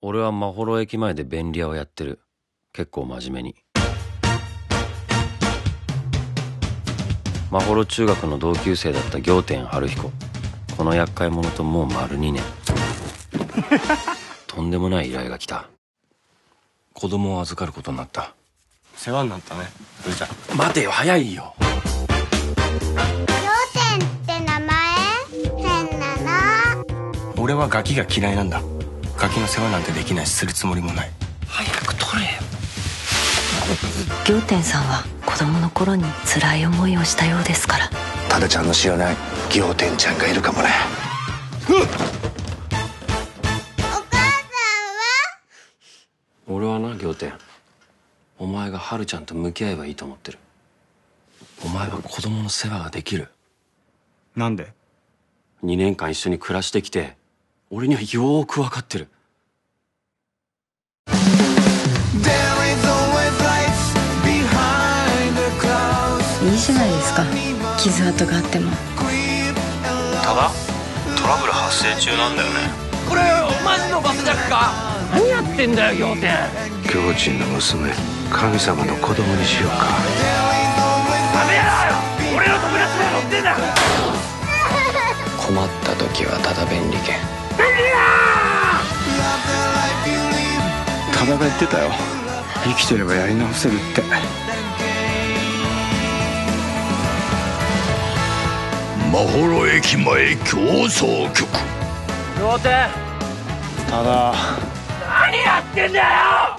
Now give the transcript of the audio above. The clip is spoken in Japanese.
俺はまほろ駅前で便利屋をやってる。結構真面目に。まほろ中学の同級生だった仰天春彦。この厄介者ともう丸2年。とんでもない依頼が来た。子供を預かることになった。 世話になったね、うーちゃん。 待てよ、早いよ。 仰天って名前変なの。 俺はガキが嫌いなんだ。ガキの世話なんてできないし、するつもりもない。 早く取れよ。 仰天さんは子供の頃に辛い思いをしたようですから。 タダちゃんの知らない仰天ちゃんがいるかもね。 お母さんは？ 俺はな、仰天、お前が春ちゃんと向き合えばいいと思ってる。お前は子供の世話ができる。 なんで 2年間一緒に暮らしてきて、俺にはよーく分かってる。 いいじゃないですか、傷跡があっても。 ただトラブル発生中なんだよね。 これマジのバスジャックか。何やってんだよ仰天。 仰天の娘、神様の子供にしようか。 ダメやろ、俺の友達が乗ってんだ。 困った時はただ便利券。 多田が言ってたよ、生きてればやり直せるって。 まほろ駅前競争局。 仰天、 ただ何やってんだよ。